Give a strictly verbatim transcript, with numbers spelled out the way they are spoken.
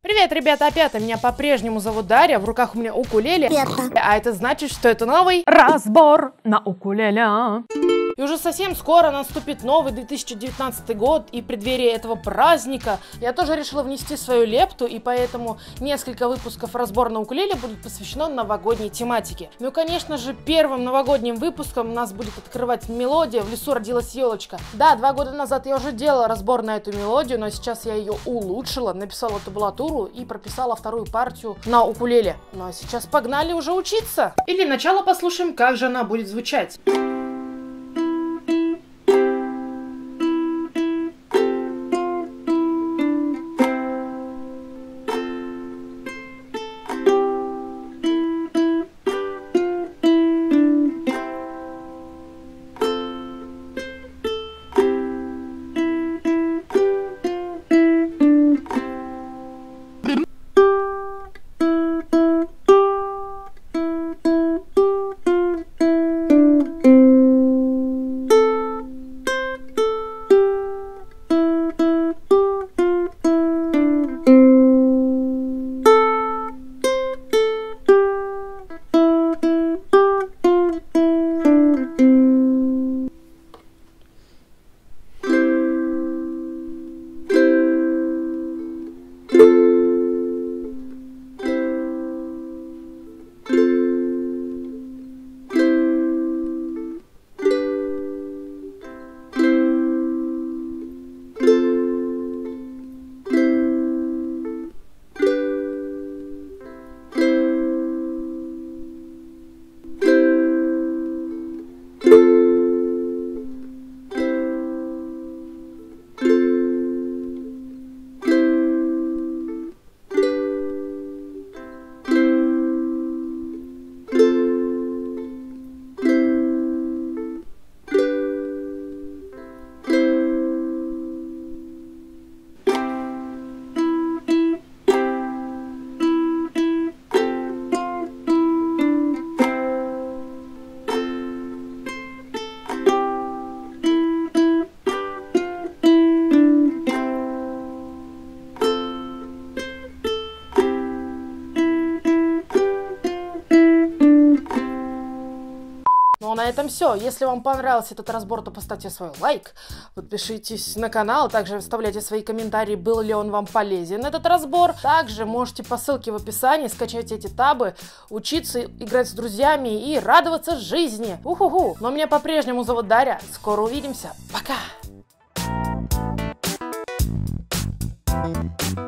Привет, ребята, опять меня по-прежнему зовут Дарья, в руках у меня укулеле, а это значит, что это новый разбор на укулеле. И уже совсем скоро наступит новый две тысячи девятнадцатый год, и в преддверии этого праздника я тоже решила внести свою лепту, и поэтому несколько выпусков разбора на укулеле будет посвящено новогодней тематике. Ну и, конечно же, первым новогодним выпуском у нас будет открывать мелодия «В лесу родилась елочка». Да, два года назад я уже делала разбор на эту мелодию, но сейчас я ее улучшила, написала табулатуру и прописала вторую партию на укулеле. Ну а сейчас погнали уже учиться! И для начала послушаем, как же она будет звучать. Ну а на этом все. Если вам понравился этот разбор, то поставьте свой лайк, подпишитесь на канал, также оставляйте свои комментарии, был ли он вам полезен, этот разбор. Также можете по ссылке в описании скачать эти табы, учиться играть с друзьями и радоваться жизни. Уху-ху. Но меня по-прежнему зовут Дарья. Скоро увидимся. Пока!